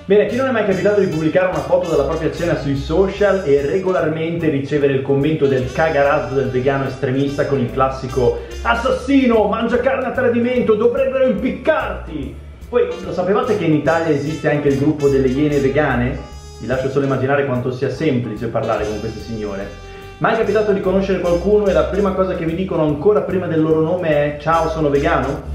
Bene, chi non è mai capitato di pubblicare una foto della propria cena sui social e regolarmente ricevere il commento del cagarazzo del vegano estremista con il classico "assassino, mangia carne a tradimento, dovrebbero impiccarti"? Poi lo sapevate che in Italia esiste anche il gruppo delle Iene vegane? Vi lascio solo immaginare quanto sia semplice parlare con queste signore. Mai è capitato di conoscere qualcuno e la prima cosa che vi dicono ancora prima del loro nome è "ciao, sono vegano"?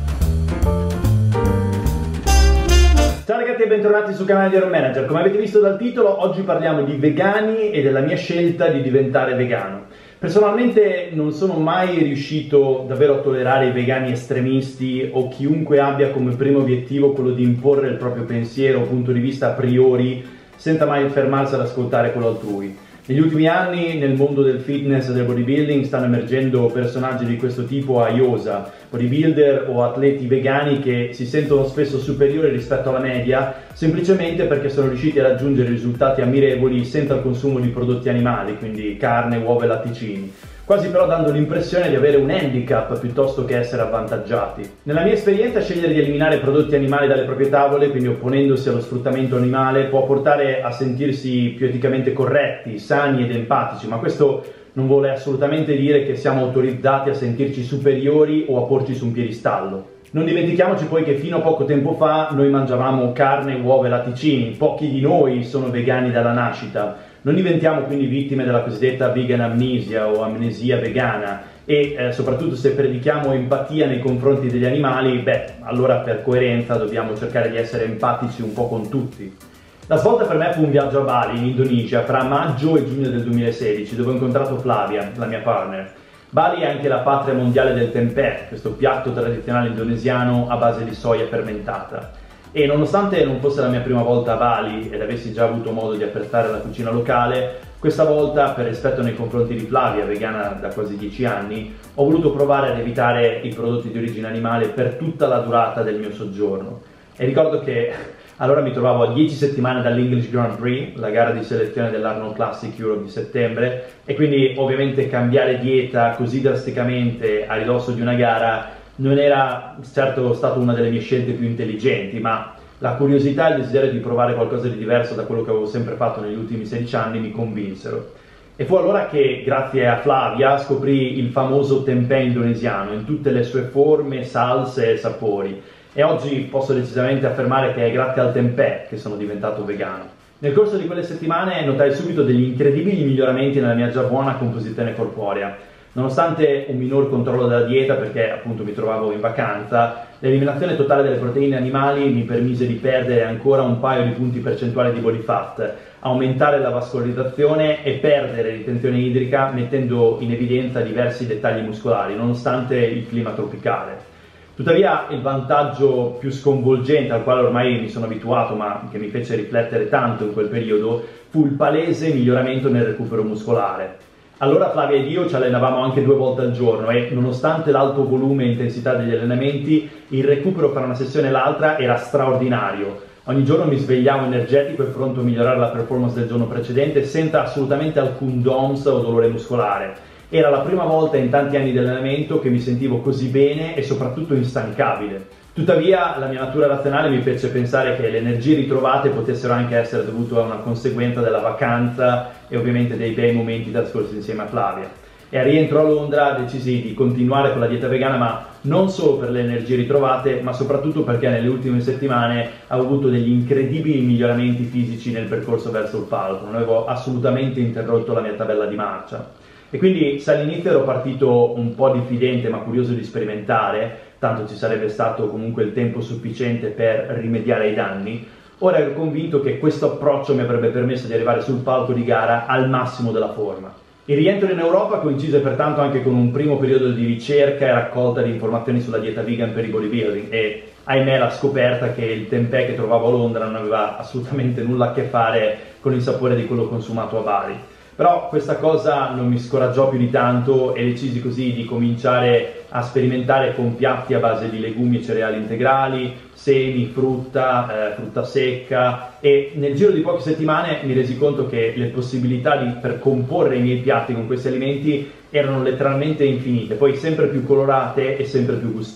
Ciao ragazzi e bentornati sul canale di Iron Manager. Come avete visto dal titolo, oggi parliamo di vegani e della mia scelta di diventare vegano. Personalmente non sono mai riuscito davvero a tollerare i vegani estremisti o chiunque abbia come primo obiettivo quello di imporre il proprio pensiero o punto di vista a priori senza mai fermarsi ad ascoltare quello altrui. Negli ultimi anni nel mondo del fitness e del bodybuilding stanno emergendo personaggi di questo tipo a iosa, bodybuilder o atleti vegani che si sentono spesso superiori rispetto alla media semplicemente perché sono riusciti a raggiungere risultati ammirevoli senza il consumo di prodotti animali, quindi carne, uova e latticini, quasi però dando l'impressione di avere un handicap piuttosto che essere avvantaggiati. Nella mia esperienza scegliere di eliminare prodotti animali dalle proprie tavole, quindi opponendosi allo sfruttamento animale, può portare a sentirsi più eticamente corretti, sani ed empatici, ma questo non vuole assolutamente dire che siamo autorizzati a sentirci superiori o a porci su un piedistallo. Non dimentichiamoci poi che fino a poco tempo fa noi mangiavamo carne, uova e latticini, pochi di noi sono vegani dalla nascita. Non diventiamo quindi vittime della cosiddetta vegan amnesia o amnesia vegana e soprattutto se predichiamo empatia nei confronti degli animali, allora per coerenza dobbiamo cercare di essere empatici un po' con tutti. La svolta per me fu un viaggio a Bali, in Indonesia, fra maggio e giugno del 2016, dove ho incontrato Flavia, la mia partner. Bali è anche la patria mondiale del tempeh, questo piatto tradizionale indonesiano a base di soia fermentata. E nonostante non fosse la mia prima volta a Bali ed avessi già avuto modo di apprezzare la cucina locale, questa volta, per rispetto nei confronti di Flavia, vegana da quasi 10 anni, ho voluto provare ad evitare i prodotti di origine animale per tutta la durata del mio soggiorno. E ricordo che allora mi trovavo a 10 settimane dall'English Grand Prix, la gara di selezione dell'Arnold Classic Europe di settembre, e quindi ovviamente cambiare dieta così drasticamente a ridosso di una gara non era certo stata una delle mie scelte più intelligenti, ma la curiosità e il desiderio di provare qualcosa di diverso da quello che avevo sempre fatto negli ultimi 16 anni mi convinsero. E fu allora che, grazie a Flavia, scoprì il famoso tempeh indonesiano in tutte le sue forme, salse e sapori. E oggi posso decisamente affermare che è grazie al tempeh che sono diventato vegano. Nel corso di quelle settimane notai subito degli incredibili miglioramenti nella mia già buona composizione corporea. Nonostante un minor controllo della dieta, perché appunto mi trovavo in vacanza, l'eliminazione totale delle proteine animali mi permise di perdere ancora un paio di punti percentuali di body fat, aumentare la vascolarizzazione e perdere ritenzione idrica, mettendo in evidenza diversi dettagli muscolari, nonostante il clima tropicale. Tuttavia il vantaggio più sconvolgente, al quale ormai mi sono abituato ma che mi fece riflettere tanto in quel periodo, fu il palese miglioramento nel recupero muscolare. Allora Flavia ed io ci allenavamo anche 2 volte al giorno e nonostante l'alto volume e intensità degli allenamenti, il recupero fra una sessione e l'altra era straordinario. Ogni giorno mi svegliavo energetico e pronto a migliorare la performance del giorno precedente senza assolutamente alcun DOMS o dolore muscolare. Era la prima volta in tanti anni di allenamento che mi sentivo così bene e soprattutto instancabile. Tuttavia la mia natura razionale mi fece pensare che le energie ritrovate potessero anche essere dovute a una conseguenza della vacanza e ovviamente dei bei momenti trascorsi insieme a Flavia. E al rientro a Londra decisi di continuare con la dieta vegana, ma non solo per le energie ritrovate, ma soprattutto perché nelle ultime settimane avevo avuto degli incredibili miglioramenti fisici nel percorso verso il palco, non avevo assolutamente interrotto la mia tabella di marcia. E quindi se all'inizio ero partito un po' diffidente ma curioso di sperimentare, tanto ci sarebbe stato comunque il tempo sufficiente per rimediare ai danni, ora ero convinto che questo approccio mi avrebbe permesso di arrivare sul palco di gara al massimo della forma. Il rientro in Europa coincise pertanto anche con un primo periodo di ricerca e raccolta di informazioni sulla dieta vegan per il bodybuilding e ahimè la scoperta che il tempeh che trovavo a Londra non aveva assolutamente nulla a che fare con il sapore di quello consumato a Bali. Però questa cosa non mi scoraggiò più di tanto e decisi così di cominciare a sperimentare con piatti a base di legumi e cereali integrali, semi, frutta secca e nel giro di poche settimane mi resi conto che le possibilità per comporre i miei piatti con questi alimenti erano letteralmente infinite, poi sempre più colorate e sempre più gustose.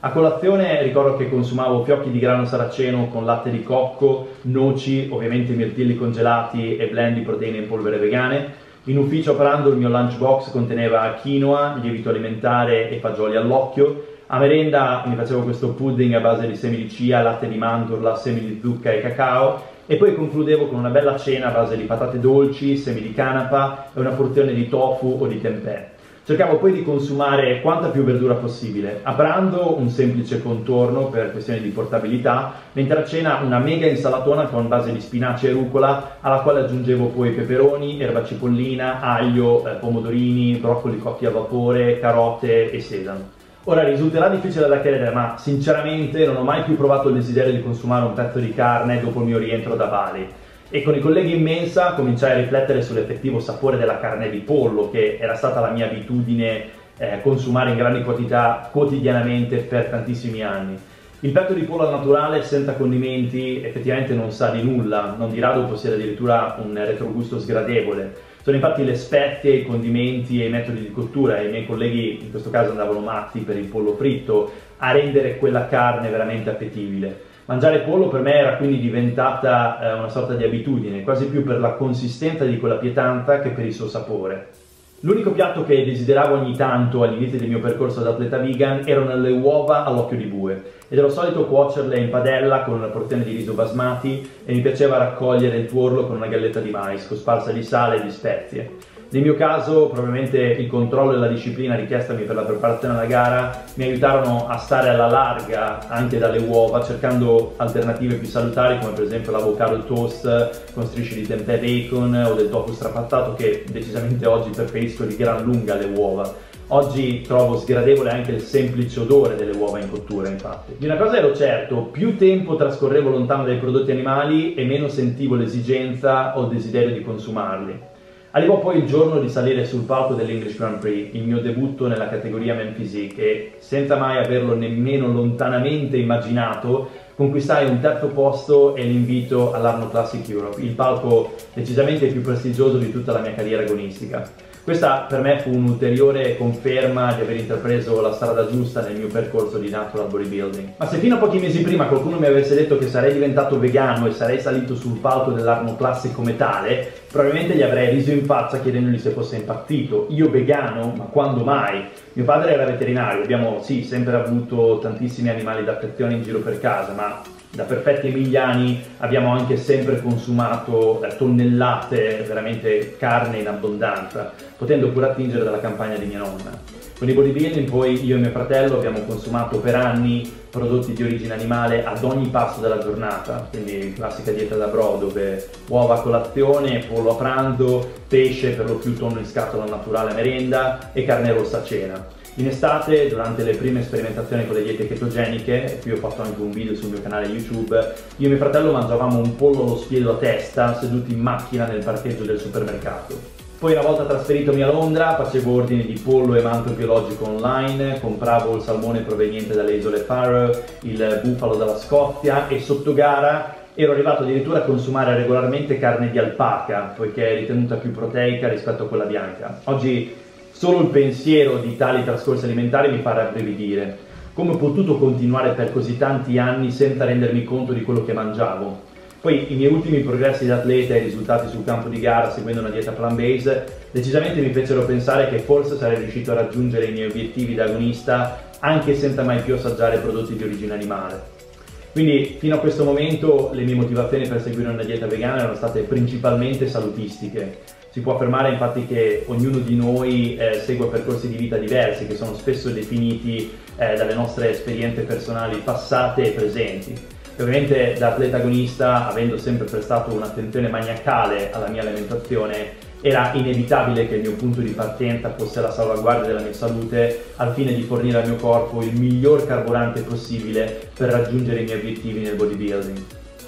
A colazione ricordo che consumavo fiocchi di grano saraceno con latte di cocco, noci, ovviamente mirtilli congelati e blend di proteine in polvere vegane. In ufficio a pranzo il mio lunchbox conteneva quinoa, lievito alimentare e fagioli all'occhio. A merenda mi facevo questo pudding a base di semi di chia, latte di mandorla, semi di zucca e cacao e poi concludevo con una bella cena a base di patate dolci, semi di canapa e una porzione di tofu o di tempeh. Cercavo poi di consumare quanta più verdura possibile. A pranzo un semplice contorno per questioni di portabilità, mentre a cena una mega insalatona con base di spinaci e rucola, alla quale aggiungevo poi peperoni, erba cipollina, aglio, pomodorini, broccoli cotti a vapore, carote e sesamo. Ora risulterà difficile da credere, ma sinceramente non ho mai più provato il desiderio di consumare un pezzo di carne dopo il mio rientro da Bali. E con i colleghi in mensa cominciai a riflettere sull'effettivo sapore della carne di pollo, che era stata la mia abitudine consumare in grandi quantità quotidianamente per tantissimi anni. Il petto di pollo naturale senza condimenti effettivamente non sa di nulla, non di rado possiede addirittura un retrogusto sgradevole. Sono infatti le spezie, i condimenti e i metodi di cottura, e i miei colleghi in questo caso andavano matti per il pollo fritto, a rendere quella carne veramente appetibile. Mangiare pollo per me era quindi diventata una sorta di abitudine, quasi più per la consistenza di quella pietanza che per il suo sapore. L'unico piatto che desideravo ogni tanto all'inizio del mio percorso da atleta vegan erano le uova all'occhio di bue ed ero solito cuocerle in padella con una porzione di riso basmati e mi piaceva raccogliere il tuorlo con una galletta di mais cosparsa di sale e di spezie. Nel mio caso probabilmente il controllo e la disciplina richiestami per la preparazione della gara mi aiutarono a stare alla larga anche dalle uova, cercando alternative più salutari come per esempio l'avocado toast con strisce di tempeh bacon o del tofu strapazzato, che decisamente oggi preferisco di gran lunga alle uova. Oggi trovo sgradevole anche il semplice odore delle uova in cottura, infatti. Di una cosa ero certo: più tempo trascorrevo lontano dai prodotti animali e meno sentivo l'esigenza o il desiderio di consumarli. Arrivò poi il giorno di salire sul palco dell'English Grand Prix, il mio debutto nella categoria Men Physique, e senza mai averlo nemmeno lontanamente immaginato, conquistai un terzo posto e l'invito all'Arnold Classic Europe, il palco decisamente più prestigioso di tutta la mia carriera agonistica. Questa per me fu un'ulteriore conferma di aver intrapreso la strada giusta nel mio percorso di natural bodybuilding. Ma se fino a pochi mesi prima qualcuno mi avesse detto che sarei diventato vegano e sarei salito sul palco dell'Arnold Classic come tale, probabilmente gli avrei riso in faccia chiedendogli se fosse impazzito. Io vegano? Ma quando mai? Mio padre era veterinario, abbiamo sì sempre avuto tantissimi animali d'affezione in giro per casa, ma da perfetti emiliani abbiamo anche sempre consumato tonnellate, veramente carne in abbondanza, potendo pure attingere dalla campagna di mia nonna. Con i bodybuilding poi io e mio fratello abbiamo consumato per anni prodotti di origine animale ad ogni passo della giornata, quindi classica dieta da bro, dove uova a colazione, pollo a pranzo, pesce per lo più tonno in scatola naturale a merenda e carne rossa a cena. In estate, durante le prime sperimentazioni con le diete ketogeniche, e qui ho fatto anche un video sul mio canale YouTube, io e mio fratello mangiavamo un pollo allo spiedo a testa seduti in macchina nel parcheggio del supermercato. Poi una volta trasferitomi a Londra facevo ordini di pollo e manto biologico online, compravo il salmone proveniente dalle isole Faroe, il bufalo dalla Scozia e sotto gara ero arrivato addirittura a consumare regolarmente carne di alpaca, poiché è ritenuta più proteica rispetto a quella bianca. Oggi solo il pensiero di tali trascorsi alimentari mi fa rabbrividire. Come ho potuto continuare per così tanti anni senza rendermi conto di quello che mangiavo? Poi i miei ultimi progressi da atleta e i risultati sul campo di gara seguendo una dieta plant-based decisamente mi fecero pensare che forse sarei riuscito a raggiungere i miei obiettivi da agonista anche senza mai più assaggiare prodotti di origine animale. Quindi fino a questo momento le mie motivazioni per seguire una dieta vegana erano state principalmente salutistiche. Si può affermare infatti che ognuno di noi segue percorsi di vita diversi, che sono spesso definiti dalle nostre esperienze personali passate e presenti. E ovviamente da atleta agonista, avendo sempre prestato un'attenzione maniacale alla mia alimentazione, era inevitabile che il mio punto di partenza fosse la salvaguardia della mia salute, al fine di fornire al mio corpo il miglior carburante possibile per raggiungere i miei obiettivi nel bodybuilding.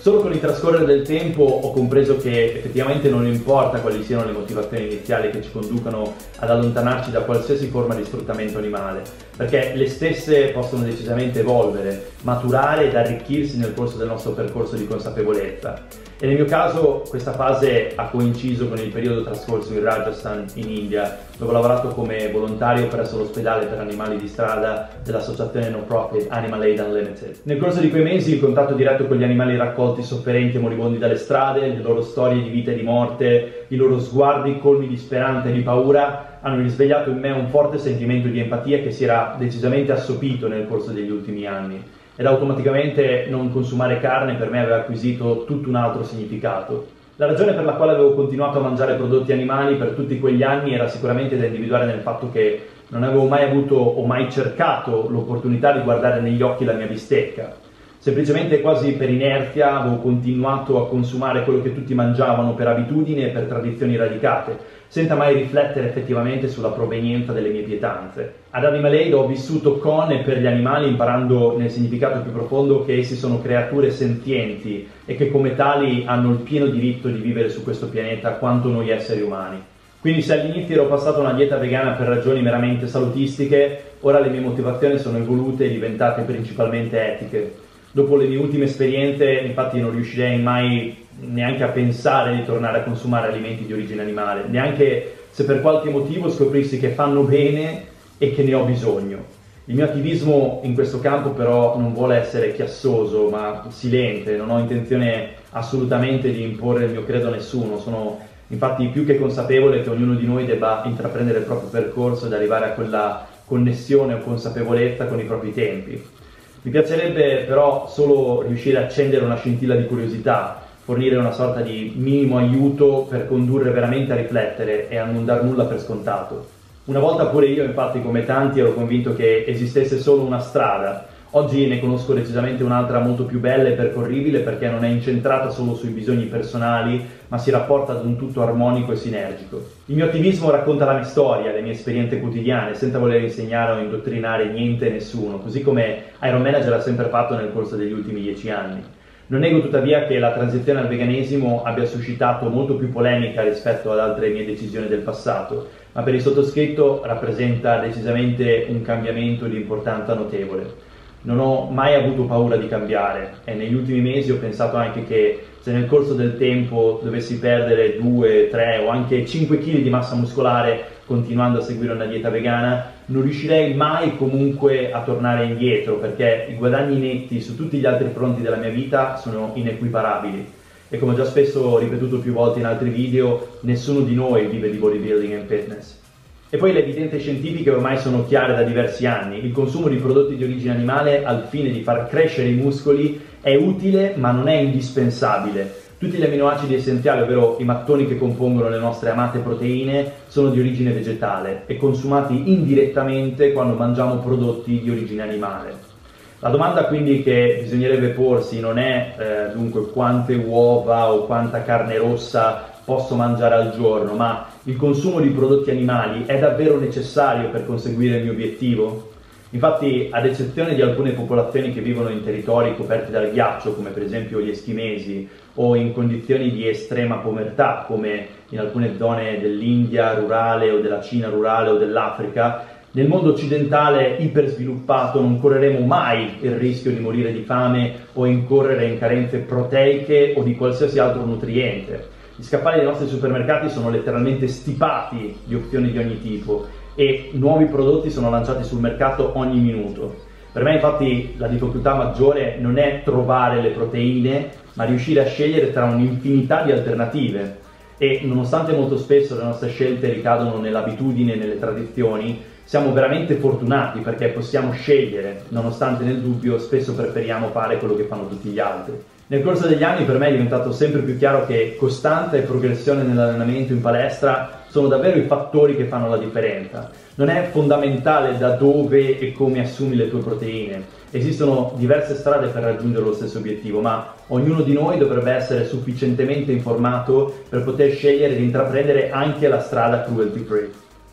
Solo con il trascorrere del tempo ho compreso che effettivamente non importa quali siano le motivazioni iniziali che ci conducano ad allontanarci da qualsiasi forma di sfruttamento animale, perché le stesse possono decisamente evolvere, maturare ed arricchirsi nel corso del nostro percorso di consapevolezza. E nel mio caso questa fase ha coinciso con il periodo trascorso in Rajasthan, in India, dove ho lavorato come volontario presso l'ospedale per animali di strada dell'associazione no profit Animal Aid Unlimited. Nel corso di quei mesi il contatto diretto con gli animali raccolti sofferenti e moribondi dalle strade, le loro storie di vita e di morte, i loro sguardi colmi di speranza e di paura hanno risvegliato in me un forte sentimento di empatia che si era decisamente assopito nel corso degli ultimi anni. Ed automaticamente non consumare carne per me aveva acquisito tutto un altro significato. La ragione per la quale avevo continuato a mangiare prodotti animali per tutti quegli anni era sicuramente da individuare nel fatto che non avevo mai avuto o mai cercato l'opportunità di guardare negli occhi la mia bistecca. Semplicemente quasi per inerzia avevo continuato a consumare quello che tutti mangiavano per abitudine e per tradizioni radicate, senza mai riflettere effettivamente sulla provenienza delle mie pietanze. Ad Animal Aid ho vissuto con e per gli animali, imparando nel significato più profondo che essi sono creature senzienti e che come tali hanno il pieno diritto di vivere su questo pianeta quanto noi esseri umani. Quindi se all'inizio ero passato a una dieta vegana per ragioni meramente salutistiche, ora le mie motivazioni sono evolute e diventate principalmente etiche. Dopo le mie ultime esperienze, infatti, non riuscirei mai neanche a pensare di tornare a consumare alimenti di origine animale, neanche se per qualche motivo scoprissi che fanno bene e che ne ho bisogno. Il mio attivismo in questo campo però non vuole essere chiassoso, ma silente. Non ho intenzione assolutamente di imporre il mio credo a nessuno. Sono infatti più che consapevole che ognuno di noi debba intraprendere il proprio percorso ed arrivare a quella connessione o consapevolezza con i propri tempi. Mi piacerebbe però solo riuscire a accendere una scintilla di curiosità, fornire una sorta di minimo aiuto per condurre veramente a riflettere e a non dar nulla per scontato. Una volta pure io, infatti, come tanti, ero convinto che esistesse solo una strada. Oggi ne conosco decisamente un'altra molto più bella e percorribile, perché non è incentrata solo sui bisogni personali, ma si rapporta ad un tutto armonico e sinergico. Il mio attivismo racconta la mia storia, le mie esperienze quotidiane, senza voler insegnare o indottrinare niente e nessuno, così come Iron Manager ha sempre fatto nel corso degli ultimi 10 anni. Non nego tuttavia che la transizione al veganesimo abbia suscitato molto più polemica rispetto ad altre mie decisioni del passato, ma per il sottoscritto rappresenta decisamente un cambiamento di importanza notevole. Non ho mai avuto paura di cambiare e negli ultimi mesi ho pensato anche che se nel corso del tempo dovessi perdere 2, 3 o anche 5 kg di massa muscolare continuando a seguire una dieta vegana, non riuscirei mai comunque a tornare indietro, perché i guadagni netti su tutti gli altri fronti della mia vita sono inequiparabili. E come ho già spesso ripetuto più volte in altri video, nessuno di noi vive di bodybuilding and fitness. E poi le evidenze scientifiche ormai sono chiare da diversi anni. Il consumo di prodotti di origine animale al fine di far crescere i muscoli è utile ma non è indispensabile. Tutti gli aminoacidi essenziali, ovvero i mattoni che compongono le nostre amate proteine, sono di origine vegetale e consumati indirettamente quando mangiamo prodotti di origine animale. La domanda quindi che bisognerebbe porsi non è dunque quante uova o quanta carne rossa posso mangiare al giorno, ma il consumo di prodotti animali è davvero necessario per conseguire il mio obiettivo? Infatti, ad eccezione di alcune popolazioni che vivono in territori coperti dal ghiaccio, come per esempio gli eschimesi, o in condizioni di estrema povertà, come in alcune zone dell'India rurale o della Cina rurale o dell'Africa, nel mondo occidentale ipersviluppato non correremo mai il rischio di morire di fame o incorrere in carenze proteiche o di qualsiasi altro nutriente. Gli scaffali dei nostri supermercati sono letteralmente stipati di opzioni di ogni tipo e nuovi prodotti sono lanciati sul mercato ogni minuto. Per me infatti la difficoltà maggiore non è trovare le proteine, ma riuscire a scegliere tra un'infinità di alternative. E nonostante molto spesso le nostre scelte ricadono nell'abitudine e nelle tradizioni, siamo veramente fortunati perché possiamo scegliere, nonostante nel dubbio spesso preferiamo fare quello che fanno tutti gli altri. Nel corso degli anni per me è diventato sempre più chiaro che costanza e progressione nell'allenamento in palestra sono davvero i fattori che fanno la differenza. Non è fondamentale da dove e come assumi le tue proteine. Esistono diverse strade per raggiungere lo stesso obiettivo, ma ognuno di noi dovrebbe essere sufficientemente informato per poter scegliere di intraprendere anche la strada cruelty free.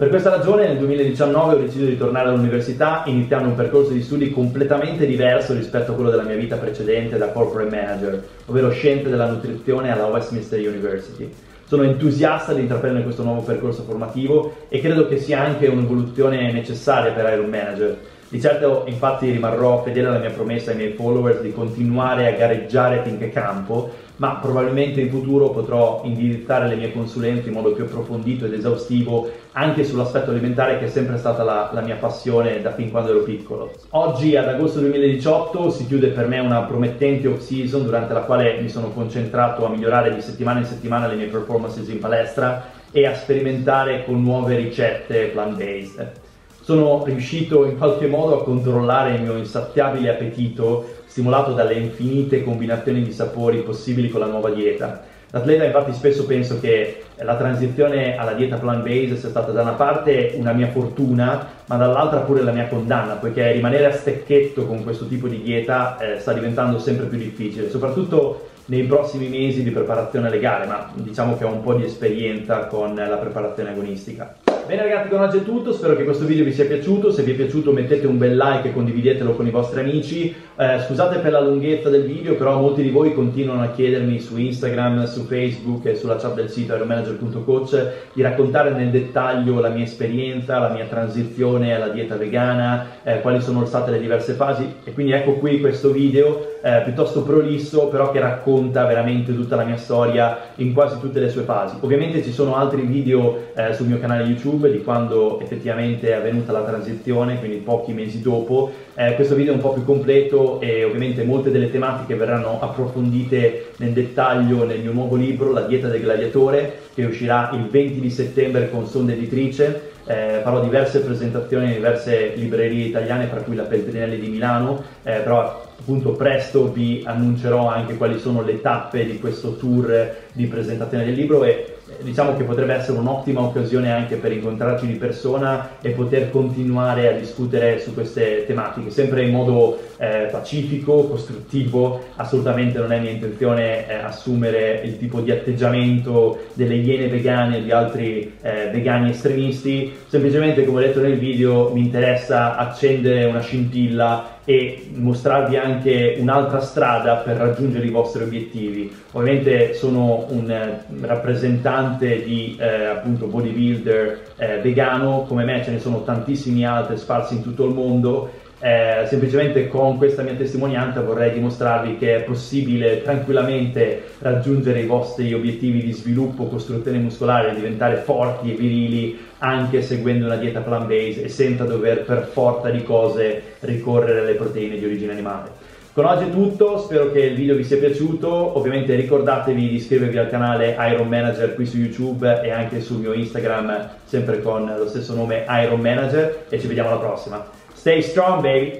Per questa ragione nel 2019 ho deciso di tornare all'università iniziando un percorso di studi completamente diverso rispetto a quello della mia vita precedente da corporate manager, ovvero scienze della nutrizione alla Westminster University. Sono entusiasta di intraprendere questo nuovo percorso formativo e credo che sia anche un'evoluzione necessaria per Iron Manager. Di certo infatti rimarrò fedele alla mia promessa ai miei followers di continuare a gareggiare finché campo, ma probabilmente in futuro potrò indirizzare le mie consulenze in modo più approfondito ed esaustivo anche sull'aspetto alimentare, che è sempre stata la mia passione da fin quando ero piccolo. Oggi, ad agosto 2018, si chiude per me una promettente off-season durante la quale mi sono concentrato a migliorare di settimana in settimana le mie performances in palestra e a sperimentare con nuove ricette plant-based. Sono riuscito in qualche modo a controllare il mio insaziabile appetito, stimolato dalle infinite combinazioni di sapori possibili con la nuova dieta. L'atleta infatti spesso penso che la transizione alla dieta plant-based sia stata da una parte una mia fortuna, ma dall'altra pure la mia condanna, poiché rimanere a stecchetto con questo tipo di dieta sta diventando sempre più difficile, soprattutto nei prossimi mesi di preparazione legale, ma diciamo che ho un po' di esperienza con la preparazione agonistica. Bene ragazzi, con oggi è tutto, spero che questo video vi sia piaciuto. Se vi è piaciuto mettete un bel like e condividetelo con i vostri amici. Scusate per la lunghezza del video, però molti di voi continuano a chiedermi su Instagram, su Facebook e sulla chat del sito ironmanager.coach di raccontare nel dettaglio la mia esperienza, la mia transizione alla dieta vegana, quali sono state le diverse fasi, e quindi ecco qui questo video piuttosto prolisso, però che racconta veramente tutta la mia storia in quasi tutte le sue fasi. Ovviamente ci sono altri video sul mio canale YouTube di quando effettivamente è avvenuta la transizione, quindi pochi mesi dopo. Questo video è un po' più completo e ovviamente molte delle tematiche verranno approfondite nel dettaglio nel mio nuovo libro, La dieta del gladiatore, che uscirà il 20 di settembre con Sonda Editrice. Farò diverse presentazioni in diverse librerie italiane, tra cui la Feltrinelli di Milano, però appunto presto vi annuncerò anche quali sono le tappe di questo tour di presentazione del libro, e diciamo che potrebbe essere un'ottima occasione anche per incontrarci di persona e poter continuare a discutere su queste tematiche, sempre in modo pacifico, costruttivo. Assolutamente non è mia intenzione assumere il tipo di atteggiamento delle iene vegane o di altri vegani estremisti, semplicemente, come ho detto nel video, mi interessa accendere una scintilla e mostrarvi anche un'altra strada per raggiungere i vostri obiettivi. Ovviamente sono un rappresentante di appunto bodybuilder vegano, come me ce ne sono tantissimi altri sparsi in tutto il mondo. Semplicemente con questa mia testimonianza vorrei dimostrarvi che è possibile tranquillamente raggiungere i vostri obiettivi di sviluppo, costruzione muscolare, diventare forti e virili anche seguendo una dieta plant-based e senza dover per forza di cose ricorrere alle proteine di origine animale. Con oggi è tutto, spero che il video vi sia piaciuto. Ovviamente ricordatevi di iscrivervi al canale Iron Manager qui su YouTube e anche sul mio Instagram, sempre con lo stesso nome Iron Manager, e ci vediamo alla prossima. Stay strong, baby!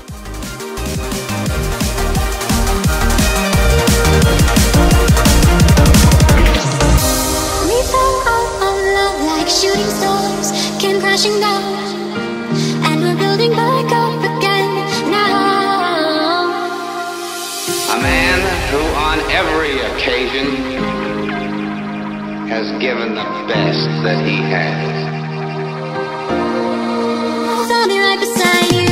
We fell out of love like shooting stars, came crashing down, and we're building back up again now. A man who on every occasion has given the best that he has. I'll be right beside you.